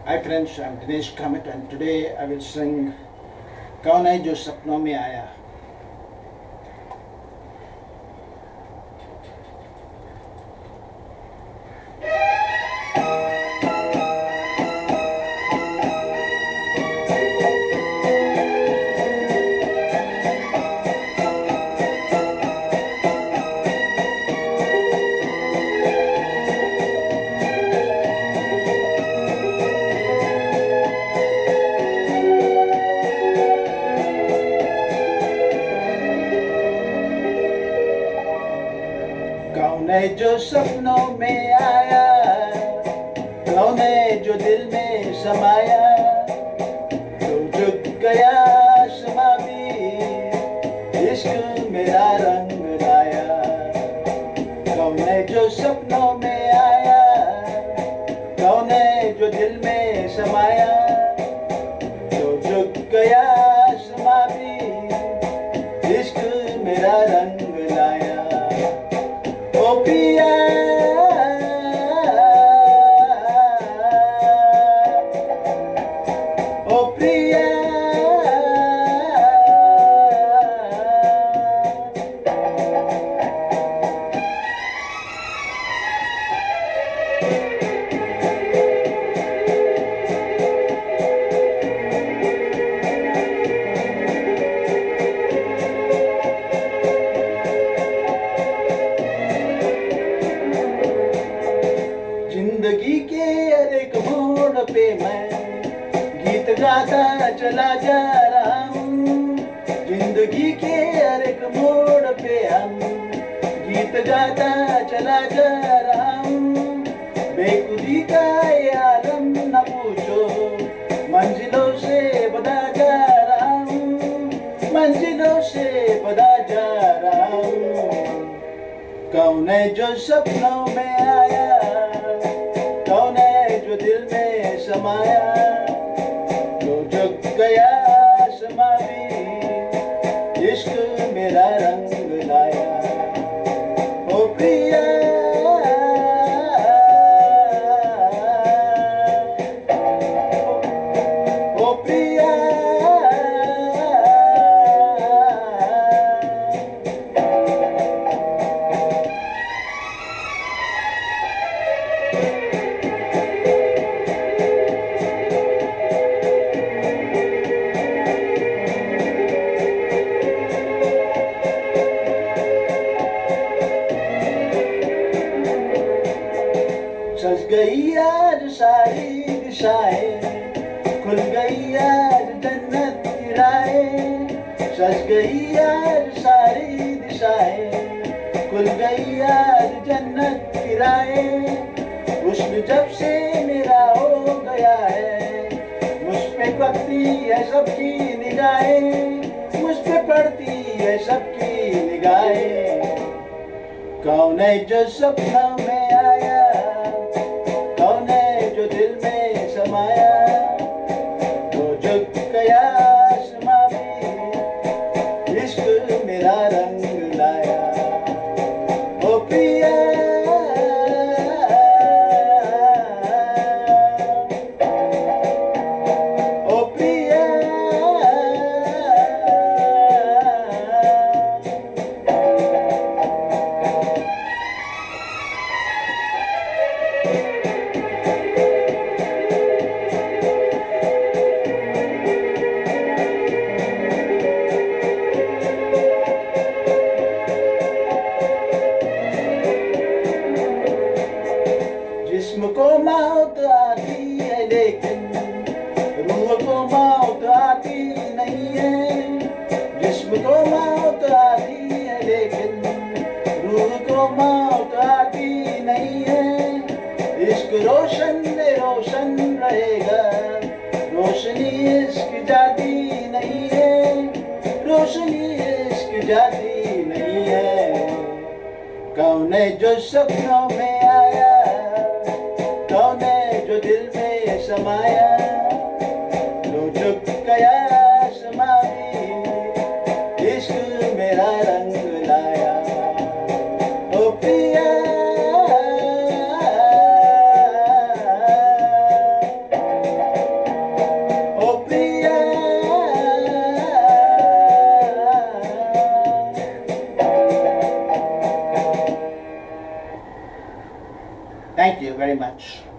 Hi friends, I'm Dinesh Khamet and today I will sing कौन है जो सपनों में आया। कौन है जो सपनों में आया, कौन है जो दिल में समाया, तो झुक गया आसमां भी इश्क मेरा रंग लाया। कौन है जो सपनों में आया, कौन है जो दिल में समाया, तो झुक गया आसमां भी इश्क मेरा रंग लाया। ओ पिया ओ प्रिया जिंदगी के हर एक मोड़ पे मैं गीत गाता चला जा रहा हूँ। जिंदगी के हर एक मोड़ पे हम गीत गाता चला जा रहा हूँ। बेखुदी का ये आलम न पूछो, मंजिलों से बदा जा रहा हूँ, मंजिलों से बदा जा रहा हूँ। कौन है जो सपनों में आया, कौन है जो दिल में समाया, तो झुक गया आसमां भी इश्क मेरा रंग लाया। ओ प्रिया ओ प्रिया सज गई आज सारी दिशाएं, खुल गई आज जन्नत की राहें। सज गई आज सारी दिशाएं, खुल गई आज जन्नत की राहें। हुस्न जब से मेरा हो गया है, मुझ पे पड़ती है सबकी निगाहें, मुझ पे पड़ती है सबकी निगाहें। कौन है जो सपनों में आया, कौन है जो दिल में समाया, तो झुक गया आसमां भी इश्क मेरा रंग लाया। ओ प्रिया ओ प्रिया जिस्म को मौत आती है लेकिन रूह को मौत आती नहीं है। जिस्म को मौत आती है लेकिन रूह को मौत आती नहीं है। इश्क रोशन रोशन रहेगा, रोशनी इश्क जाती नहीं है, रोशनी इश्क जाती नहीं है। कौन है जो सपनों में आया, कौन है जो दिल में समाया, तो झुक गया आसमां भी इश्क मेरा रंग लाया। ओ प्रिया Thank you very much.